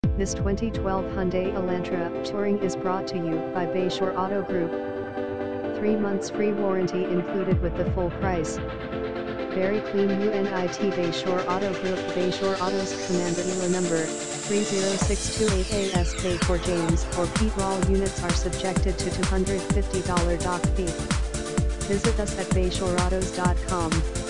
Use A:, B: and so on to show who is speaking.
A: This 2012 Hyundai Elantra Touring is brought to you by Bayshore Auto Group. 3 months free warranty included with the full price. Very clean unit. Bayshore Auto Group. Bayshore Autos. Command dealer number 30628 ASK for James or Pete. All units are subjected to $250 doc fee. Visit us at bayshoreautos.com.